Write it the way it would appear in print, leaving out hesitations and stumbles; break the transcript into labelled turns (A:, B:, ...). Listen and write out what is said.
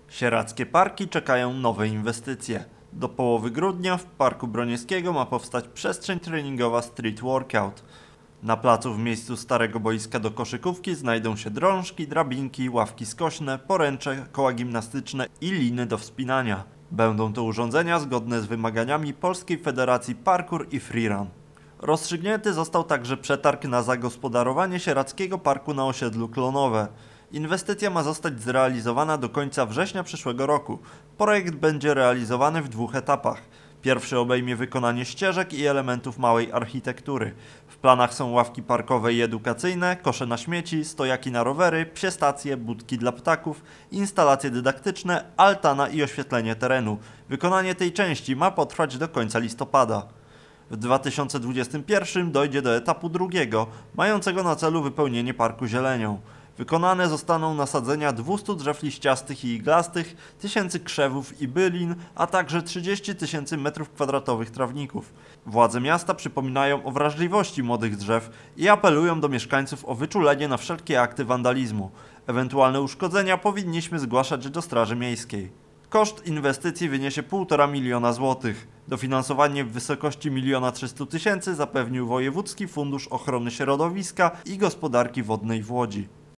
A: Sieradzkie parki czekają nowe inwestycje. Do połowy grudnia w Parku Broniewskiego ma powstać przestrzeń treningowa Street Workout. Na placu w miejscu starego boiska do koszykówki znajdą się drążki, drabinki, ławki skośne, poręcze, koła gimnastyczne i liny do wspinania. Będą to urządzenia zgodne z wymaganiami Polskiej Federacji Parkour i Freerun. Rozstrzygnięty został także przetarg na zagospodarowanie Sieradzkiego Parku na osiedlu Klonowe. Inwestycja ma zostać zrealizowana do końca września przyszłego roku. Projekt będzie realizowany w dwóch etapach. Pierwszy obejmie wykonanie ścieżek i elementów małej architektury. W planach są ławki parkowe i edukacyjne, kosze na śmieci, stojaki na rowery, psie stacje, budki dla ptaków, instalacje dydaktyczne, altana i oświetlenie terenu. Wykonanie tej części ma potrwać do końca listopada. W 2021 dojdzie do etapu drugiego, mającego na celu wypełnienie parku zielenią. Wykonane zostaną nasadzenia 200 drzew liściastych i iglastych, 1000 krzewów i bylin, a także 30 000 m2 trawników. Władze miasta przypominają o wrażliwości młodych drzew i apelują do mieszkańców o wyczulenie na wszelkie akty wandalizmu. Ewentualne uszkodzenia powinniśmy zgłaszać do Straży Miejskiej. Koszt inwestycji wyniesie 1,5 miliona złotych. Dofinansowanie w wysokości 1 300 000 zapewnił Wojewódzki Fundusz Ochrony Środowiska i Gospodarki Wodnej w Łodzi.